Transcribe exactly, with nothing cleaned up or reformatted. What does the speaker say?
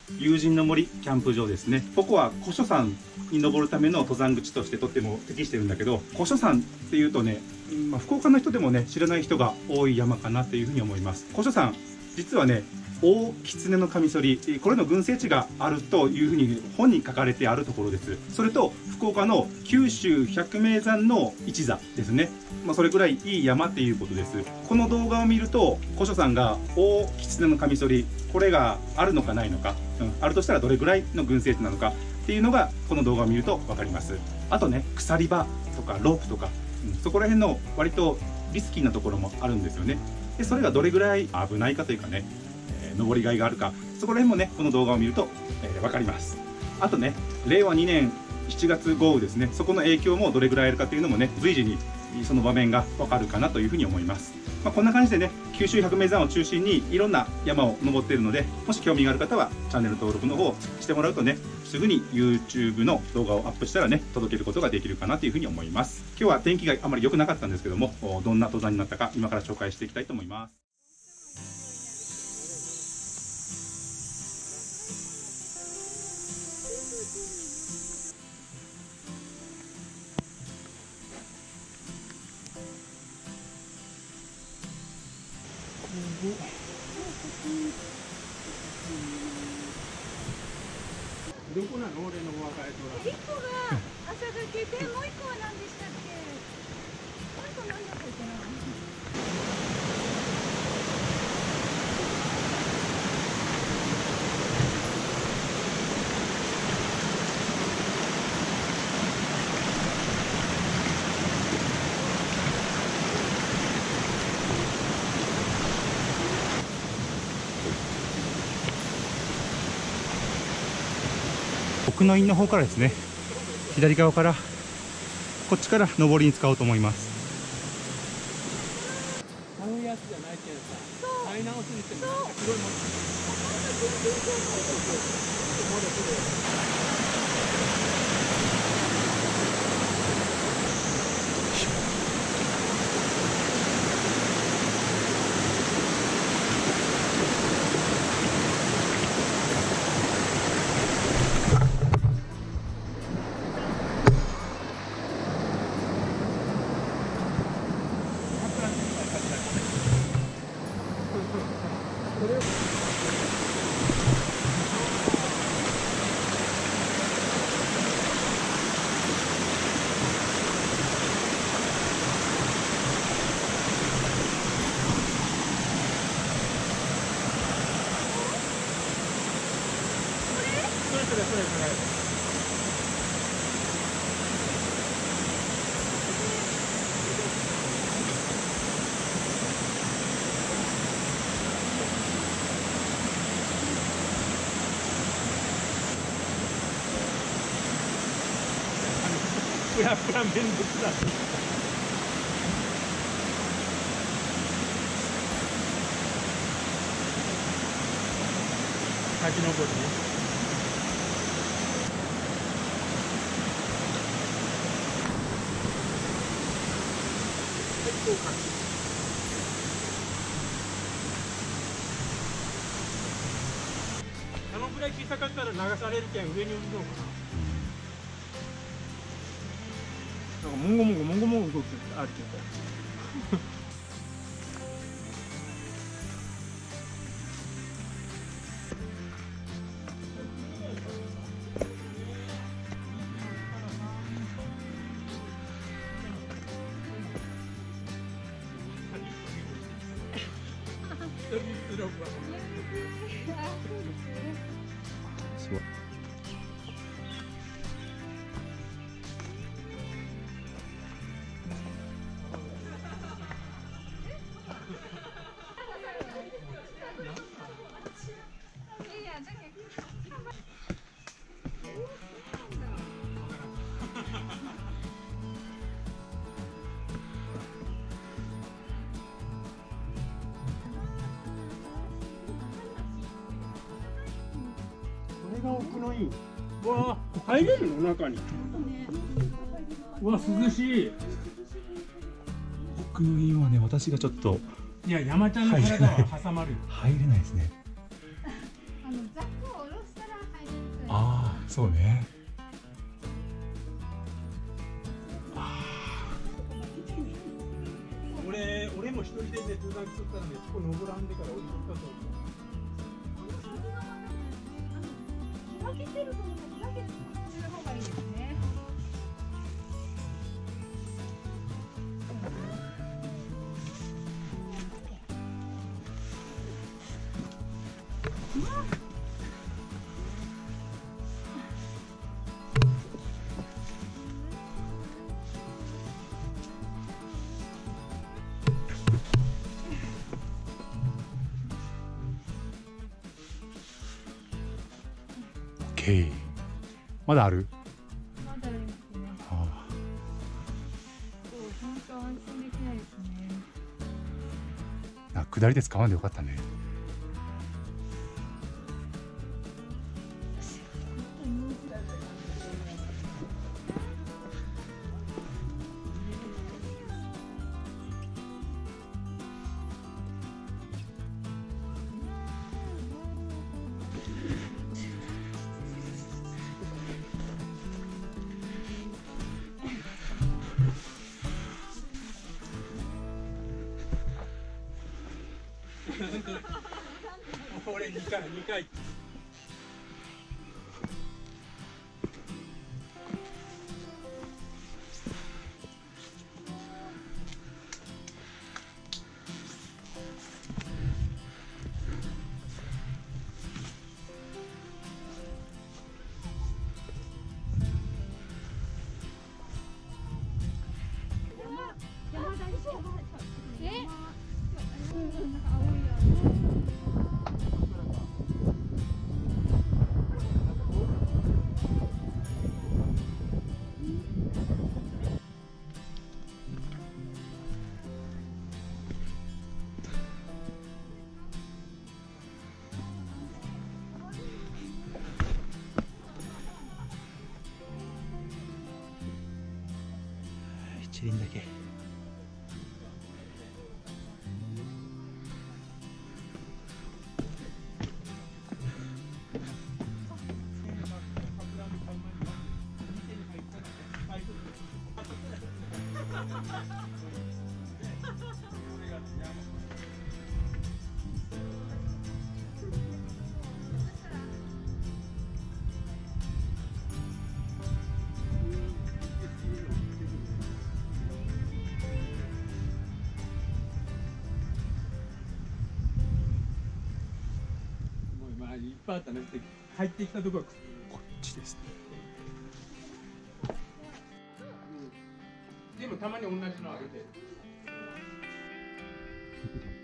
友人の森キャンプ場ですね。ここは古書山に登るための登山口としてとっても適してるんだけど、古書山っていうとね、まあ、福岡の人でもね知らない人が多い山かなというふうに思います。古書山、実はね、大狐のカミソリ、これの群生地があるというふうに本に書かれてあるところです。それと福岡の九州百名山の一座ですね。まあ、それぐらいいい山っていうことです。この動画を見ると古書さんが大狐のカミソリ、これがあるのかないのか、うん、あるとしたらどれぐらいの群生地なのかっていうのがこの動画を見ると分かります。あとね、鎖場とかロープとか、うん、そこら辺の割とリスキーなところもあるんですよね。でそれがどれぐらい危ないかというかね、登りがいがあるか、そこら辺もねこの動画を見ると、えー、分かります。あとね、れいわにねんしちがつ豪雨ですね、そこの影響もどれぐらいあるかというのもね随時にその場面が分かるかなというふうに思います。まあ、こんな感じでね、九州百名山を中心にいろんな山を登っているので、もし興味がある方はチャンネル登録の方してもらうとね、すぐに YouTube の動画をアップしたらね届けることができるかなというふうに思います。今日は天気があまり良くなかったんですけども、どんな登山になったか今から紹介していきたいと思います。 どこなの俺のお若い子ら。 一個が朝がけで、もう一個は何でしたっけ。もう一個何だったっけな。 奥の院の方からですね、左側からこっちから上りに使おうと思います。 あのやつじゃないけどさ、買い直しにしてもなんか黒いもの。それそれそれそれ。プラプラめんどくさい。滝登りね。あのぐらい小さかったら流されるけん上に降りるのかな。なんかもごもごもごもご動くあるけど。 すごい。 これが奥の院。うわあ、入れるの中に。うわ、涼しい。 奥の院はね、私がちょっといや、山ちゃんの体は挟まるよ。 入れないですね。 あのザックを下ろしたそうね。 俺俺も一人でね登山来とったらね、そこ登らんでから降りとったと思う。 開けてると思ったら開けてる方がいいですね。 まだある。 まだありますね。 はあ、 本当安心できないですね。 あ、下りで使わんでよかったね。 俺にかいにかい。 一輪だけ。 いっぱいあったね。入ってきたところはこっちですね。 でもたまに同じのあげてる。